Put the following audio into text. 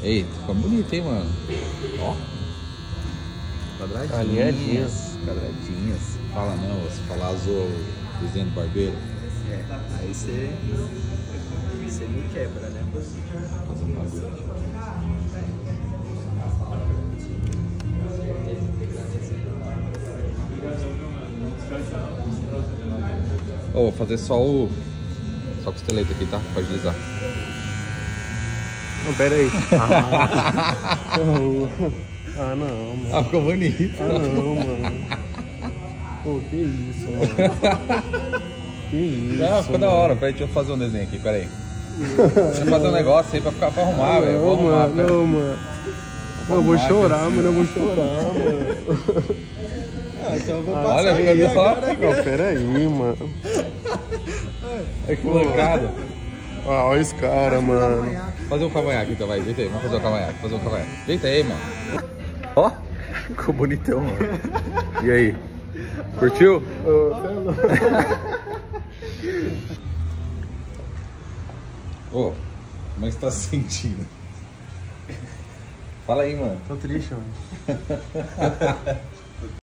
Ei, ficou bonito, hein, mano? Ó. Quadradinhas. Quadradinhas. Fala não, se falar azul, desenho do barbeiro. É, aí você me quebra, né? Fazer um bagulho aqui. Ó, vou fazer só o costeleta aqui, tá? Pode deslizar. Não, pera aí. Ah, não, mano. Ah, ficou bonito. Ah, não, mano. Pô, que isso, mano. Que isso. Não, ficou da hora. Peraí, deixa eu fazer um desenho aqui, peraí. Deixa eu fazer um negócio aí pra arrumar, velho. Não, mano, não, mano. Eu vou chorar, mano. Eu vou chorar, mano. Ah, então eu vou passar. Olha, fica só. Não, pera aí, mano. É que mancada. Ah, olha esse cara, mano. Fazer um cavanhaque então, vai. Deita aí, vamos fazer um cavanhaque. Deita aí, mano. Ó, ficou bonitão, mano. E aí? Curtiu? Ô, como é que você tá se sentindo? Fala aí, mano. Tô triste, mano.